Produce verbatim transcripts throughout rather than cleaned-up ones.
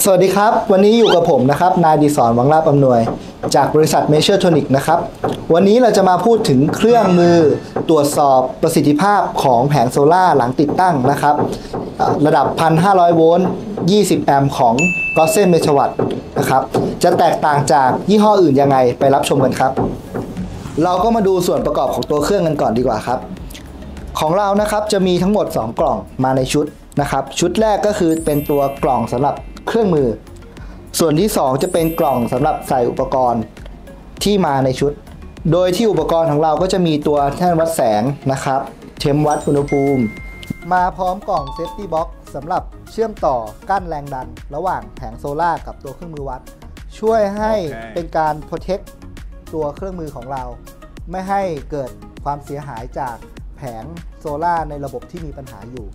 สวัสดีครับวันนี้อยู่กับผมนะครับนายดิศรวังลาภอำนวยจากบริษัท Measuretronic นะครับวันนี้เราจะมาพูดถึงเครื่องมือตรวจสอบประสิทธิภาพของแผงโซล่าหลังติดตั้งนะครับระดับ หนึ่งพันห้าร้อย โวลต์ ยี่สิบ แอมป์ของ Gaussian Measurwatt นะครับจะแตกต่างจากยี่ห้ออื่นยังไงไปรับชมกันครับเราก็มาดูส่วนประกอบของตัวเครื่องกันก่อนดีกว่าครับของเรานะครับจะมีทั้งหมดสองกล่องมาในชุดนะครับชุดแรกก็คือเป็นตัวกล่องสำหรับเครื่องมือส่วนที่สองจะเป็นกล่องสำหรับใส่อุปกรณ์ที่มาในชุดโดยที่อุปกรณ์ของเราก็จะมีตัวแท่นวัดแสงนะครับเทมวัดอุณหภูมิมาพร้อมกล่องเซฟตี้บ็อกซ์สำหรับเชื่อมต่อกั้นแรงดันระหว่างแผงโซล่ากับตัวเครื่องมือวัดช่วยให้ okay. เป็นการโปรเทคตัวเครื่องมือของเราไม่ให้เกิดความเสียหายจากแผงโซล่าในระบบที่มีปัญหาอยู่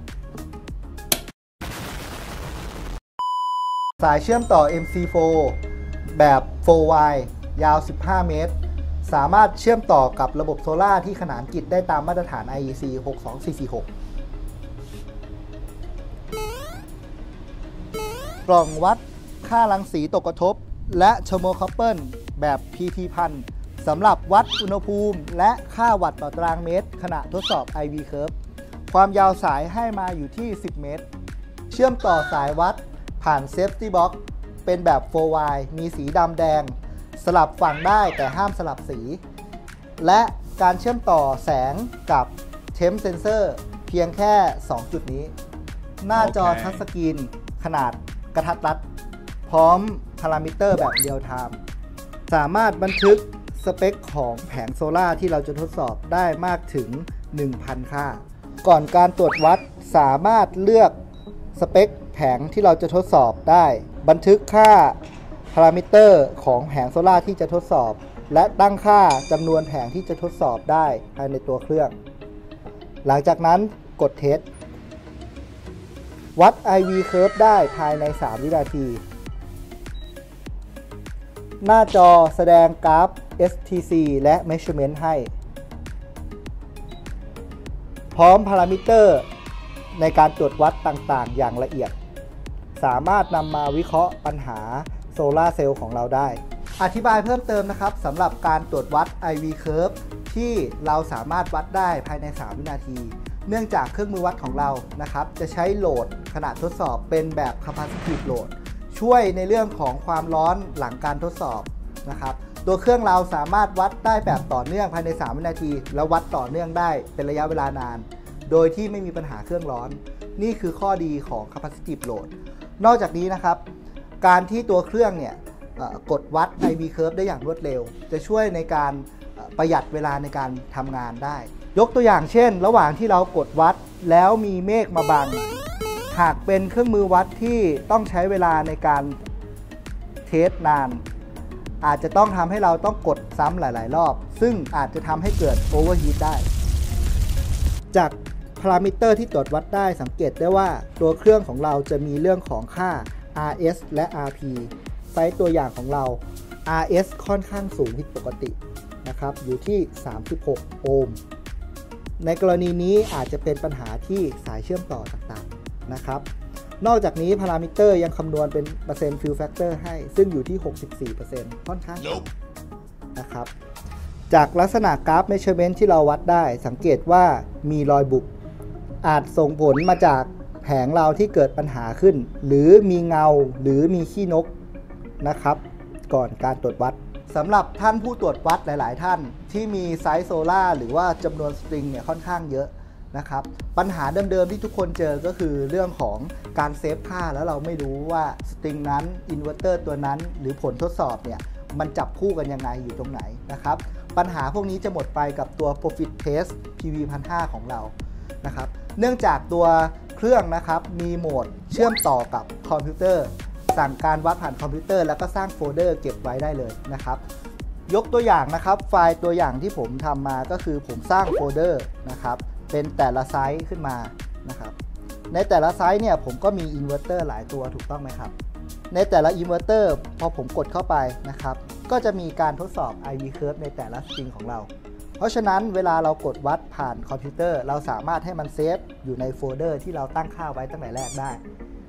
สายเชื่อมต่อ เอ็ม ซี โฟร์ แบบ โฟร์ วาย ยาว สิบห้า เมตรสามารถเชื่อมต่อกับระบบโซล่าที่ขนานกิจได้ตามมาตรฐาน ไอ อี ซี หกสองสี่สี่หก กล่องวัดค่ารังสีตกกระทบและโชโมคัพเปิลแบบ พี ที พัน สำหรับวัดอุณหภูมิและค่าวัตต์ต่อตารางเมตรขณะทดสอบ ไอ วี Curve ความยาวสายให้มาอยู่ที่ สิบ เมตรเชื่อมต่อสายวัดผ่าน Safety Box เป็นแบบ โฟร์ วาย มีสีดำแดงสลับฝั่งได้แต่ห้ามสลับสีและการเชื่อมต่อแสงกับ Temp Sensor เพียงแค่สองจุดนี้หน้าจอ okay. ทัชสกรีนขนาดกระทัดรัดพร้อมพารามิเตอร์แบบเรียลไทม์สามารถบันทึกสเปคของแผงโซล่าที่เราจะทดสอบได้มากถึง หนึ่งพัน ค่าก่อนการตรวจวัดสามารถเลือกสเปคแผงที่เราจะทดสอบได้บันทึกค่าพารามิเตอร์ของแผงโซล่าที่จะทดสอบและตั้งค่าจำนวนแผงที่จะทดสอบได้ภายในตัวเครื่องหลังจากนั้นกดเทสวัด ไอ วี Curve ได้ภายในสามวินาทีหน้าจอแสดงกราฟ เอส ที ซี และ Measurement ให้พร้อมพารามิเตอร์ในการตรวจวัดต่างๆอย่างละเอียดสามารถนำมาวิเคราะห์ปัญหาโซลาร์เซลล์ของเราได้อธิบายเพิ่มเติมนะครับสำหรับการตรวจวัด ไอ วี Curve ที่เราสามารถวัดได้ภายในสามวินาทีเนื่องจากเครื่องมือวัดของเรานะครับจะใช้โหลดขณะทดสอบเป็นแบบ Capacitive Load ช่วยในเรื่องของความร้อนหลังการทดสอบนะครับตัวเครื่องเราสามารถวัดได้แบบต่อเนื่องภายในสามวินาทีแล้ววัดต่อเนื่องได้เป็นระยะเวลานานโดยที่ไม่มีปัญหาเครื่องร้อนนี่คือข้อดีของ Capacitive Load นอกจากนี้นะครับการที่ตัวเครื่องเนี่ยกดวัด ไอ วี Curve ได้อย่างรวดเร็วจะช่วยในการประหยัดเวลาในการทำงานได้ยกตัวอย่างเช่นระหว่างที่เรากดวัดแล้วมีเมฆมาบังหากเป็นเครื่องมือวัดที่ต้องใช้เวลาในการเทสนานอาจจะต้องทำให้เราต้องกดซ้ำหลายๆรอบซึ่งอาจจะทำให้เกิดโอเวอร์ฮีทได้จากพารามิเตอร์ที่ตรวจวัดได้สังเกตได้ว่าตัวเครื่องของเราจะมีเรื่องของค่า อาร์ เอส และ อาร์ พี ไซส์ตัวอย่างของเรา อาร์ เอส ค่อนข้างสูงผิดปกตินะครับอยู่ที่สามสิบหกโอห์มในกรณีนี้อาจจะเป็นปัญหาที่สายเชื่อมต่อต่างๆนะครับนอกจากนี้พารามิเตอร์ยังคำนวณเป็นเปอร์เซ็นต์ฟิลแฟกเตอร์ให้ซึ่งอยู่ที่ หกสิบสี่เปอร์เซ็นต์ ค่อนข้างสูงนะครับจากลักษณะกราฟ Measurement ที่เราวัดได้สังเกตว่ามีรอยบุบอาจส่งผลมาจากแผงเราที่เกิดปัญหาขึ้นหรือมีเงาหรือมีขี้นกนะครับก่อนการตรวจวัดสำหรับท่านผู้ตรวจวัดหลายๆท่านที่มีไซส์โซล่าหรือว่าจำนวนสตริงเนี่ยค่อนข้างเยอะนะครับปัญหาเดิมๆที่ทุกคนเจอก็คือเรื่องของการเซฟค่าแล้วเราไม่รู้ว่าสตริงนั้นอินเวอร์เตอร์ตัวนั้นหรือผลทดสอบเนี่ยมันจับคู่กันยังไงอยู่ตรงไหนนะครับปัญหาพวกนี้จะหมดไปกับตัว Profit Test พี วี หนึ่งพันห้าร้อย ของเรานะครับเนื่องจากตัวเครื่องนะครับมีโหมดเชื่อมต่อกับคอมพิวเตอร์สั่งการวัดผ่านคอมพิวเตอร์แล้วก็สร้างโฟลเดอร์เก็บไว้ได้เลยนะครับยกตัวอย่างนะครับไฟล์ตัวอย่างที่ผมทำมาก็คือผมสร้างโฟลเดอร์นะครับเป็นแต่ละไซส์ขึ้นมานะครับในแต่ละไซส์เนี่ยผมก็มีอินเวอร์เตอร์หลายตัวถูกต้องไหมครับในแต่ละอินเวอร์เตอร์พอผมกดเข้าไปนะครับก็จะมีการทดสอบ ไอ วี Curve ในแต่ละสตริงของเราเพราะฉะนั้นเวลาเรากดวัดผ่านคอมพิวเตอร์เราสามารถให้มันเซฟอยู่ในโฟลเดอร์ที่เราตั้งค่าไว้ตั้งแต่แรกได้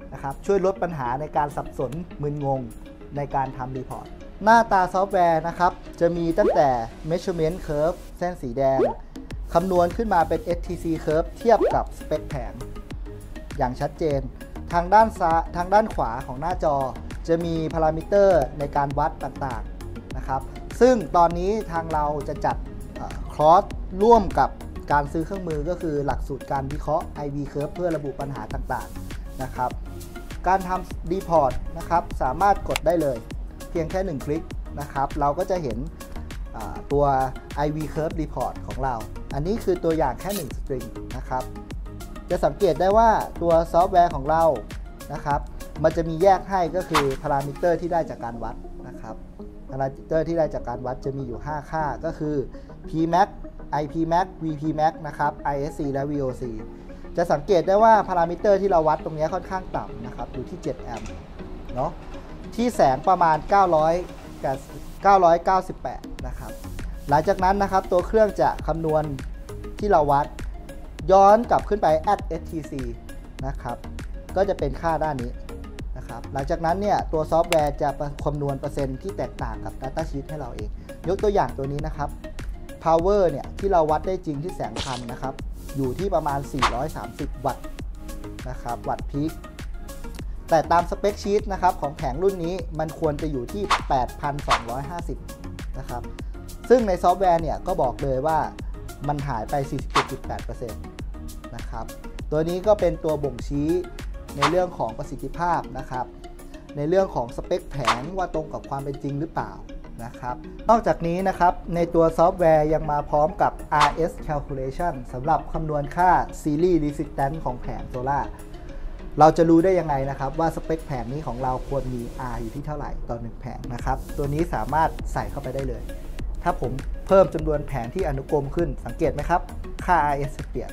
นะครับช่วยลดปัญหาในการสับสนมึนงงในการทำรีพอร์ตหน้าตาซอฟต์แวร์นะครับจะมีตั้งแต่ measurement curve เส้นสีแดงคำนวณขึ้นมาเป็น เอส ที ซี curve เทียบกับสเปคแผงอย่างชัดเจนทางด้านซ้ายทางด้านขวาของหน้าจอจะมีพารามิเตอร์ในการวัดต่างๆนะครับซึ่งตอนนี้ทางเราจะจัดคอร์สร่วมกับการซื้อเครื่องมือก็คือหลักสูตรการวิเคราะห์ ไอ วี Curve เพื่อระบุปัญหาต่างๆนะครับการทำรีพอร์ตนะครับสามารถกดได้เลยเพียงแค่หนึ่งคลิกนะครับเราก็จะเห็นตัว ไอ วี Curve Report ของเราอันนี้คือตัวอย่างแค่หนึ่งสตริงนะครับจะสังเกตได้ว่าตัวซอฟต์แวร์ของเรานะครับมันจะมีแยกให้ก็คือพารามิเตอร์ที่ได้จากการวัดนะครับพารามิเตอร์ที่ได้จากการวัดจะมีอยู่ห้าค่าก็คือ พี แม็กซ์ ไอ พี แม็กซ์ วี พี แม็กซ์ นะครับ ไอ เอส ซี และ วี โอ ซี จะสังเกตได้ว่าพารามิเตอร์ที่เราวัดตรงนี้ค่อนข้างต่ำนะครับอยู่ที่เจ็ดแอมป์เนาะที่แสงประมาณเก้าร้อย เก้าร้อยเก้าสิบแปดนะครับหลังจากนั้นนะครับตัวเครื่องจะคำนวณที่เราวัดย้อนกลับขึ้นไป add เอส ที ซี นะครับก็จะเป็นค่าด้านนี้นะครับหลังจากนั้นเนี่ยตัวซอฟต์แวร์จะคำนวณเปอร์เซ็นต์ที่แตกต่างกับ Data Sheet ให้เราเองยกตัวอย่างตัวนี้นะครับ Power เนี่ยที่เราวัดได้จริงที่แสงพันนะครับอยู่ที่ประมาณสี่ร้อยสามสิบวัตต์นะครับวัตต์พีคแต่ตามสเปคชีตนะครับของแผงรุ่นนี้มันควรจะอยู่ที่ แปดพันสองร้อยห้าสิบ นะครับซึ่งในซอฟต์แวร์เนี่ยก็บอกเลยว่ามันหายไป สี่สิบเจ็ดจุดแปดเปอร์เซ็นต์ นะครับตัวนี้ก็เป็นตัวบ่งชี้ในเรื่องของประสิทธิภาพนะครับในเรื่องของสเปคแผงว่าตรงกับความเป็นจริงหรือเปล่านะครับนอกจากนี้นะครับในตัวซอฟต์แวร์ยังมาพร้อมกับ อาร์ เอส Calculation สำหรับคำนวณค่า Series Resistance ของแผงโซล่าเราจะรู้ได้ยังไงนะครับว่าสเปคแผงนี้ของเราควรมี R อยู่ที่เท่าไหร่ต่อหนึ่งแผงนะครับตัวนี้สามารถใส่เข้าไปได้เลยถ้าผมเพิ่มจำนวนแผงที่อนุกรมขึ้นสังเกตไหมครับค่า อาร์ เอส เปลี่ยน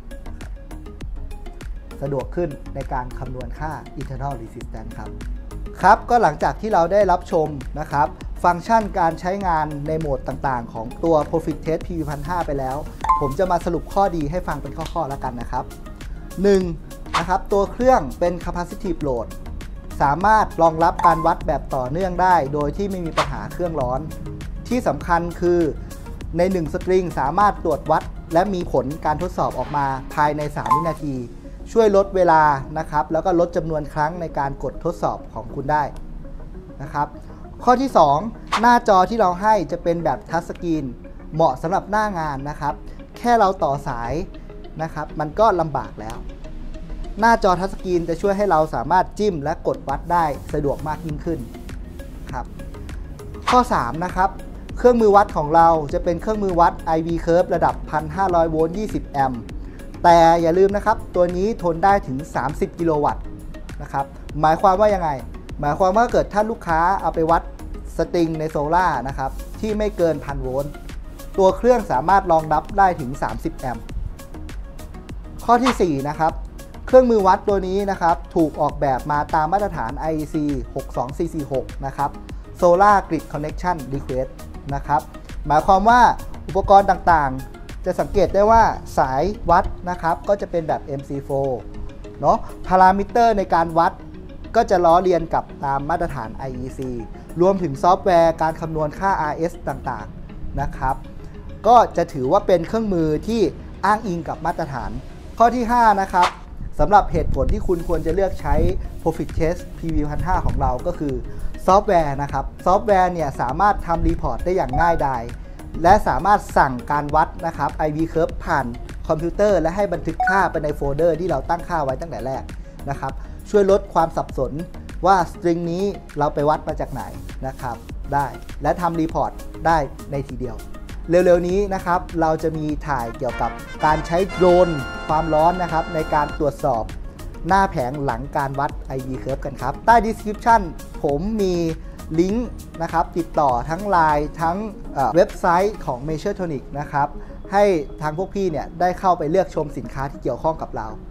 สะดวกขึ้นในการคำนวณค่า internal resistance ครับครับก็หลังจากที่เราได้รับชมนะครับฟังก์ชันการใช้งานในโหมดต่างๆของตัว Profit Test พี วี หนึ่งพันห้าร้อย ไปแล้วผมจะมาสรุปข้อดีให้ฟังเป็นข้อๆแล้วกันนะครับ หนึ่ง นะครับตัวเครื่องเป็น Capacitive Load สามารถรองรับการวัดแบบต่อเนื่องได้โดยที่ไม่มีปัญหาเครื่องร้อนที่สำคัญคือในหนึ่งสตริงสามารถตรวจวัดและมีผลการทดสอบออกมาภายในสามวินาทีช่วยลดเวลานะครับแล้วก็ลดจำนวนครั้งในการกดทดสอบของคุณได้นะครับข้อที่สองหน้าจอที่เราให้จะเป็นแบบทัชสกรีนเหมาะสำหรับหน้างานนะครับแค่เราต่อสายนะครับมันก็ลำบากแล้วหน้าจอทัชสกรีนจะช่วยให้เราสามารถจิ้มและกดวัดได้สะดวกมากยิ่งขึ้นครับข้อสามนะครับเครื่องมือวัดของเราจะเป็นเครื่องมือวัด ไอ วี Curve ระดับ หนึ่งพันห้าร้อย โวลต์ ยี่สิบ แอมป์แต่อย่าลืมนะครับตัวนี้ทนได้ถึงสามสิบกิโลวัตต์นะครับหมายความว่ายังไงหมายความว่าเกิดถ้าลูกค้าเอาไปวัดสตริงในโซล่านะครับที่ไม่เกิน หนึ่งพัน โวลต์ตัวเครื่องสามารถรองรับได้ถึงสามสิบแอมป์ข้อที่สี่นะครับเครื่องมือวัดตัวนี้นะครับถูกออกแบบมาตามมาตรฐาน ไอ อี ซี หกสองสี่สี่หก นะครับ Solar Grid Connection Request นะครับหมายความว่าอุปกรณ์ต่างๆจะสังเกตได้ว่าสายวัดนะครับก็จะเป็นแบบ เอ็ม ซี โฟร์ เนาะพารามิเตอร์ในการวัดก็จะล้อเลียนกับตามมาตรฐาน ไอ อี ซี รวมถึงซอฟต์แวร์การคำนวณค่า อาร์ เอส ต่างๆนะครับก็จะถือว่าเป็นเครื่องมือที่อ้างอิงกับมาตรฐานข้อที่ห้านะครับสำหรับเหตุผลที่คุณควรจะเลือกใช้ Profit Test พี วี หนึ่งพันห้าร้อย ของเราก็คือซอฟต์แวร์นะครับซอฟต์แวร์เนี่ยสามารถทำรีพอร์ตได้อย่างง่ายดายและสามารถสั่งการวัดนะครับ ไอ วี Curve ผ่านคอมพิวเตอร์และให้บันทึกค่าไปในโฟลเดอร์ที่เราตั้งค่าไว้ตั้งแต่แรกนะครับช่วยลดความสับสนว่าสตริงนี้เราไปวัดมาจากไหนนะครับได้และทำรีพอร์ตได้ในทีเดียวเร็วๆนี้นะครับเราจะมีถ่ายเกี่ยวกับการใช้โดรนความร้อนนะครับในการตรวจสอบหน้าแผงหลังการวัด ไอ วี Curve กันครับใต้ description ผมมีลิงก์นะครับติดต่อทั้ง ไลน์ ทั้งเว็บไซต์ของ Measuretronic นะครับให้ทางพวกพี่เนี่ยได้เข้าไปเลือกชมสินค้าที่เกี่ยวข้องกับเรา